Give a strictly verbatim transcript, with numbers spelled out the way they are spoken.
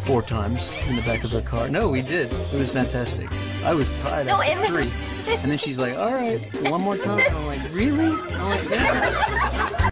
four times in the back of her car. No, we did. It was fantastic. I was tired No, after and three. And then she's like, all right, one more time. I'm like, really? I'm like, yeah.